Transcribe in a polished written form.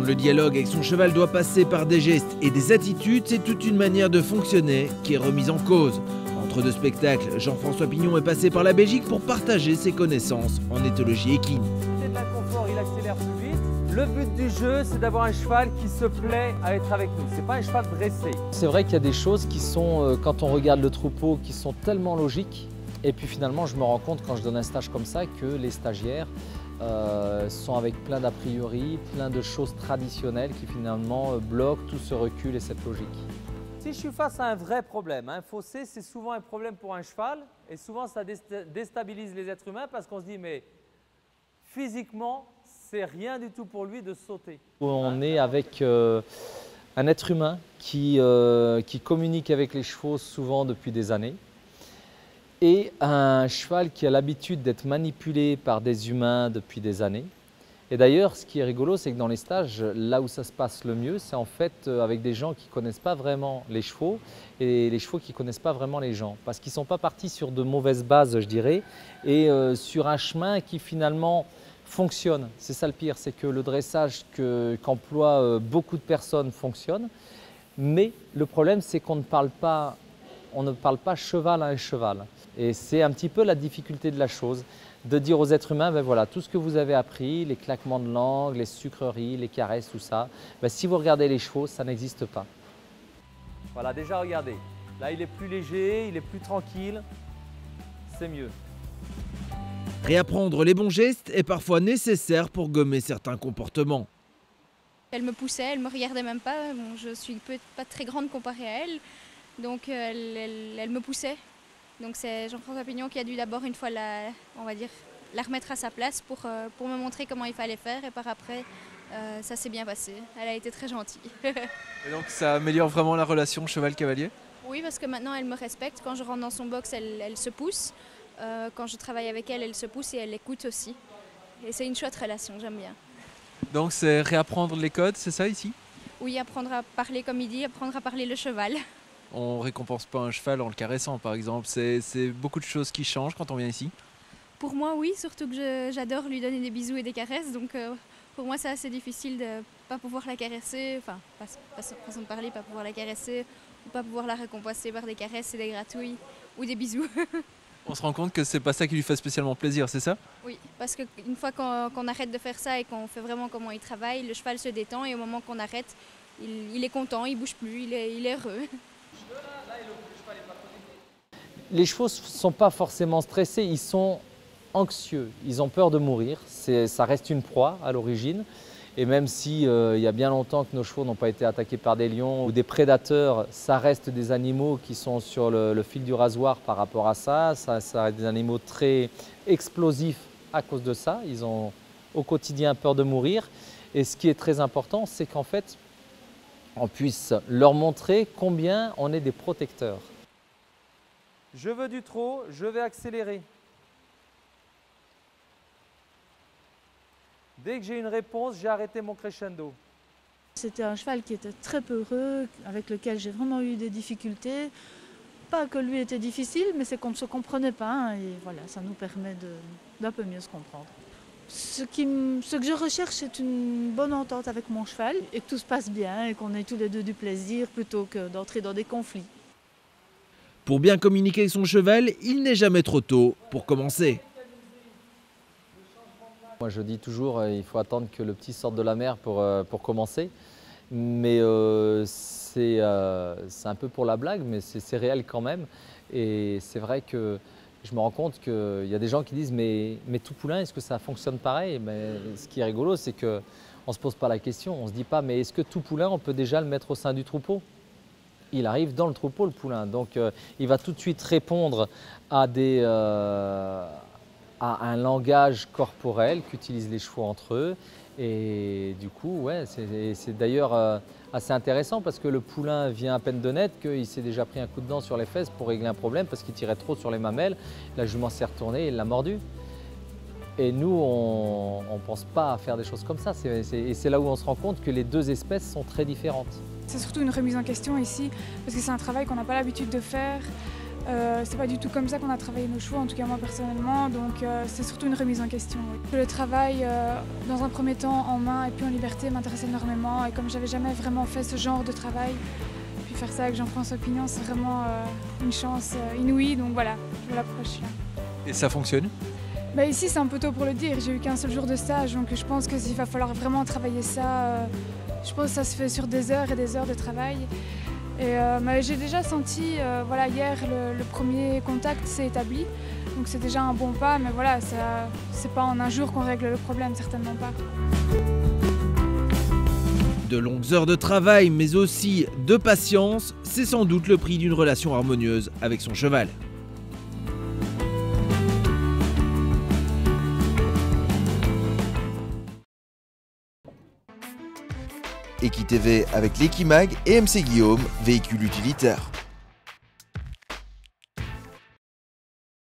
le dialogue avec son cheval doit passer par des gestes et des attitudes, c'est toute une manière de fonctionner qui est remise en cause. Entre deux spectacles, Jean-François Pignon est passé par la Belgique pour partager ses connaissances en éthologie équine. C'est de l'inconfort, il accélère plus vite. Le but du jeu, c'est d'avoir un cheval qui se plaît à être avec nous. C'est pas un cheval dressé. C'est vrai qu'il y a des choses qui sont, quand on regarde le troupeau, qui sont tellement logiques. Et puis finalement, je me rends compte quand je donne un stage comme ça que les stagiaires sont avec plein d'a priori, plein de choses traditionnelles qui finalement bloquent tout ce recul et cette logique. Si je suis face à un vrai problème, un fossé, c'est souvent un problème pour un cheval. Et souvent, ça déstabilise les êtres humains parce qu'on se dit, mais physiquement, c'est rien du tout pour lui de sauter. On est avec un être humain qui communique avec les chevaux souvent depuis des années et un cheval qui a l'habitude d'être manipulé par des humains depuis des années. Et d'ailleurs, ce qui est rigolo, c'est que dans les stages, là où ça se passe le mieux, c'est en fait avec des gens qui ne connaissent pas vraiment les chevaux et les chevaux qui ne connaissent pas vraiment les gens. Parce qu'ils ne sont pas partis sur de mauvaises bases, je dirais, et sur un chemin qui finalement fonctionne. C'est ça le pire, c'est que le dressage qu'emploient beaucoup de personnes fonctionne. Mais le problème, c'est qu'on ne parle pas cheval à un cheval. Et c'est un petit peu la difficulté de la chose, de dire aux êtres humains, ben voilà, tout ce que vous avez appris, les claquements de langue, les sucreries, les caresses, tout ça, ben si vous regardez les chevaux, ça n'existe pas. Voilà, déjà regardez. Là, il est plus léger, il est plus tranquille. C'est mieux. Réapprendre les bons gestes est parfois nécessaire pour gommer certains comportements. Elle me poussait, elle me regardait même pas. Bon, je suis pas très grande comparée à elle, donc elle me poussait. Donc c'est Jean-François Pignon qui a dû d'abord une fois la remettre à sa place pour me montrer comment il fallait faire et par après ça s'est bien passé. Elle a été très gentille. Et donc ça améliore vraiment la relation cheval-cavalier? Oui, parce que maintenant elle me respecte. Quand je rentre dans son box, elle se pousse. Quand je travaille avec elle, elle se pousse et elle écoute aussi. Et c'est une chouette relation, j'aime bien. Donc c'est réapprendre les codes, c'est ça ici? Oui, apprendre à parler comme il dit, apprendre à parler le cheval. On récompense pas un cheval en le caressant par exemple, c'est beaucoup de choses qui changent quand on vient ici? Pour moi oui, surtout que j'adore lui donner des bisous et des caresses, donc pour moi c'est assez difficile de ne pas pouvoir la caresser, enfin pas façon de parler, pas pouvoir la caresser, ou pas pouvoir la récompenser par des caresses et des gratouilles ou des bisous. On se rend compte que c'est pas ça qui lui fait spécialement plaisir, c'est ça? Oui, parce qu'une fois qu'on arrête de faire ça et qu'on fait vraiment comment il travaille, le cheval se détend et au moment qu'on arrête, il est content, il bouge plus, il est heureux. Les chevaux ne sont pas forcément stressés, ils sont anxieux, ils ont peur de mourir, ça reste une proie à l'origine. Et même si il y a bien longtemps que nos chevaux n'ont pas été attaqués par des lions ou des prédateurs, ça reste des animaux qui sont sur le fil du rasoir par rapport à ça. Ça reste des animaux très explosifs à cause de ça. Ils ont au quotidien peur de mourir. Et ce qui est très important, c'est qu'en fait, on puisse leur montrer combien on est des protecteurs. Je veux du trot, je vais accélérer. Dès que j'ai une réponse, j'ai arrêté mon crescendo. C'était un cheval qui était très peureux, avec lequel j'ai vraiment eu des difficultés. Pas que lui était difficile, mais c'est qu'on ne se comprenait pas. Hein, et voilà, ça nous permet d'un peu mieux se comprendre. Ce que je recherche, c'est une bonne entente avec mon cheval et que tout se passe bien et qu'on ait tous les deux du plaisir plutôt que d'entrer dans des conflits. Pour bien communiquer avec son cheval, il n'est jamais trop tôt pour commencer. Moi je dis toujours il faut attendre que le petit sorte de la mer pour commencer. Mais c'est un peu pour la blague, mais c'est réel quand même. Et c'est vrai que je me rends compte qu'il y a des gens qui disent mais tout poulain, est-ce que ça fonctionne pareil? Mais ce qui est rigolo, c'est qu'on ne se pose pas la question. On ne se dit pas mais est-ce que tout poulain, on peut déjà le mettre au sein du troupeau? Il arrive dans le troupeau, le poulain. Donc il va tout de suite répondre à un langage corporel qu'utilisent les chevaux entre eux. Et du coup, ouais, c'est d'ailleurs assez intéressant parce que le poulain vient à peine de naître qu'il s'est déjà pris un coup de dent sur les fesses pour régler un problème parce qu'il tirait trop sur les mamelles. La jument s'est retournée et il l'a mordu. Et nous, on ne pense pas à faire des choses comme ça. Et c'est là où on se rend compte que les deux espèces sont très différentes. C'est surtout une remise en question ici parce que c'est un travail qu'on n'a pas l'habitude de faire. C'est pas du tout comme ça qu'on a travaillé nos chevaux, en tout cas moi personnellement, donc c'est surtout une remise en question. Oui. Le travail, dans un premier temps en main et puis en liberté, m'intéresse énormément, et comme j'avais jamais vraiment fait ce genre de travail, puis faire ça avec Jean-François Pignon, c'est vraiment une chance inouïe, donc voilà, je l'approche là. Et ça fonctionne? Bah ici c'est un peu tôt pour le dire, j'ai eu qu'un seul jour de stage, donc je pense qu'il va falloir vraiment travailler ça. Je pense que ça se fait sur des heures et des heures de travail. Et j'ai déjà senti, voilà, hier le premier contact s'est établi, donc c'est déjà un bon pas, mais voilà, c'est pas en un jour qu'on règle le problème, certainement pas. De longues heures de travail, mais aussi de patience, c'est sans doute le prix d'une relation harmonieuse avec son cheval. EquiTV avec l'Equimag et MC Guillaume, véhicule utilitaire.